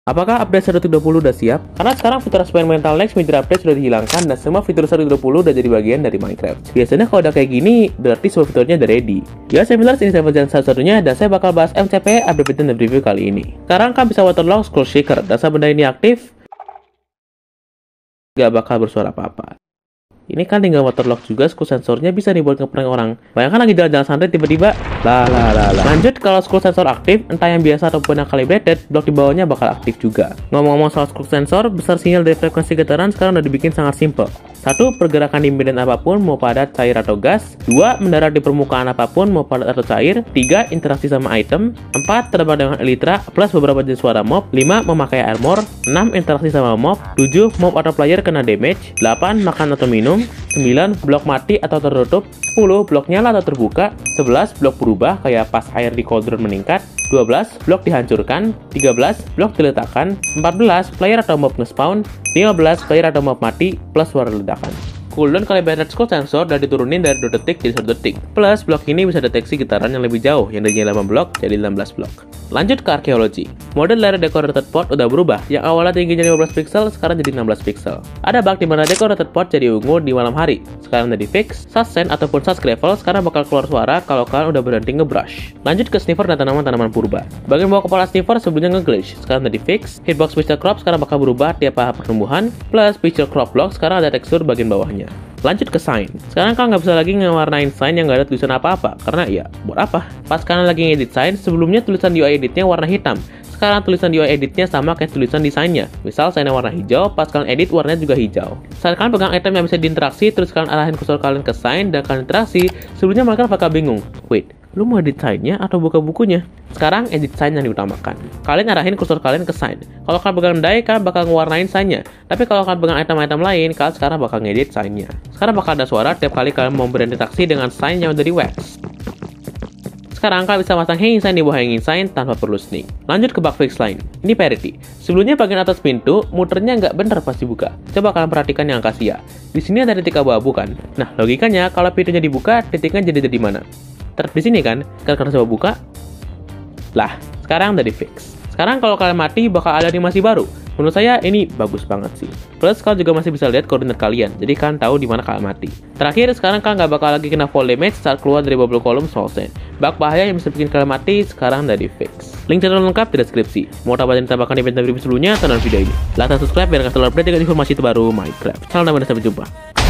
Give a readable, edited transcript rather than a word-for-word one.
Apakah update 1.20 udah siap? Karena sekarang fitur Experimental Next Major Update sudah dihilangkan dan semua fitur 1.20 udah jadi bagian dari Minecraft. Biasanya kalau udah kayak gini, berarti semua fiturnya udah ready. Ya, saya bilang ini saya satu-satunya dan saya bakal bahas MCP update dan review kali ini. Sekarang kan bisa waterlock scroll shaker dan saat benda ini aktif, gak bakal bersuara apa-apa. Ini kan tinggal waterlock juga, scroll sensornya bisa dibuat ngeprank orang. Bayangkan lagi jalan-jalan santai tiba-tiba Lanjut, kalau scroll sensor aktif, entah yang biasa ataupun yang calibrated, blok di bawahnya bakal aktif juga. Ngomong-ngomong soal scroll sensor, besar sinyal dari frekuensi getaran sekarang udah dibikin sangat simple. 1. Pergerakan di medan apapun, mau padat, cair, atau gas. 2. Mendarat di permukaan apapun, mau padat atau cair. 3. Interaksi sama item. 4. Terbang dengan elytra, plus beberapa jenis suara mob. 5. Memakai armor. 6. Interaksi sama mob. 7. Mob atau player kena damage. 8. Makan atau minum. 9. Blok mati atau tertutup. 10. Blok nyala atau terbuka. 11. Blok berubah, kayak pas air di cauldron meningkat. 12. Blok dihancurkan. 13. Blok diletakkan. 14. Player atau mob nge-spawn. 15. Player atau mob mati, plus suara ledakan. Cooldown calibrated scroll sensor udah diturunin dari 2 detik jadi 1 detik. Plus, blok ini bisa deteksi getaran yang lebih jauh, yang dari 8 blok jadi 16 blok. Lanjut ke archaeology. Mode layar decorated pot udah berubah, yang awalnya tingginya 15 pixel, sekarang jadi 16 pixel. Ada bug di mana decorated pot jadi ungu di malam hari. Sekarang udah di fix, suspend ataupun subscravel sekarang bakal keluar suara kalau kalian udah berhenti ngebrush. Lanjut ke sniffer dan tanaman-tanaman purba. Bagian bawah kepala sniffer sebelumnya nge-glitch, sekarang udah di fix. Hitbox pixel crop sekarang bakal berubah tiap tahap pertumbuhan, plus pixel crop block sekarang ada tekstur bagian bawahnya. Lanjut ke sign. Sekarang kalian nggak bisa lagi ngewarnain sign yang nggak ada tulisan apa-apa, karena ya, buat apa? Pas kalian lagi ngedit sign, sebelumnya tulisan UI editnya warna hitam. Sekarang tulisan UI editnya sama kayak tulisan desainnya. Misal sign warna hijau, pas kalian edit warnanya juga hijau. Saat kalian pegang item yang bisa diinteraksi, terus kalian arahin kursor kalian ke sign dan kalian interaksi, sebelumnya mereka bakal bingung. Wait, lu mau edit sign-nya atau buka bukunya? Sekarang edit sign yang diutamakan. Kalian arahin kursor kalian ke sign. Kalau kalian pegang die, kalian bakal ngewarnain sign-nya. Tapi kalau kalian pegang item-item lain, kalian sekarang bakal ngedit sign-nya. Sekarang bakal ada suara tiap kali kalian mau berinteraksi dengan sign yang udah di wax. Sekarang kalian bisa pasang hanging sign di bawah hanging sign tanpa perlu sneak. Lanjut ke bug fix lain. Ini parity. Sebelumnya bagian atas pintu, muternya nggak bener pas dibuka. Coba kalian perhatikan yang Acacia. Di sini ada titik abu-abu kan? Nah, logikanya kalau pintunya dibuka, titiknya jadi di mana? Di sini kan? Kalian coba buka. Lah, sekarang udah di fix. Sekarang kalau kalian mati bakal ada animasi baru. Menurut saya ini bagus banget sih. Plus kalian juga masih bisa lihat koordinat kalian, jadi kalian tahu di mana kalian mati. Terakhir, sekarang kalian nggak bakal lagi kena fall damage saat keluar dari bubble column soul sand. Bug bahaya yang bisa bikin kalian mati sekarang udah di fix. Link channel lengkap di deskripsi. Mau tahu yang ditambahkan di event review sebelumnya, tonton video ini. Like dan subscribe biar nggak terlalu update dengan informasi terbaru Minecraft. Salam dan sampai jumpa.